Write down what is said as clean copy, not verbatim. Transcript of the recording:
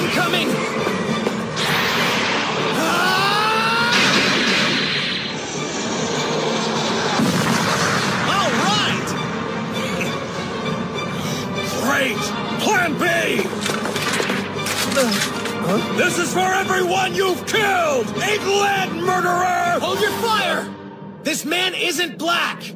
Incoming! All right! Great! Plan B! This is for everyone you've killed! England, murderer! Hold your fire! This man isn't black!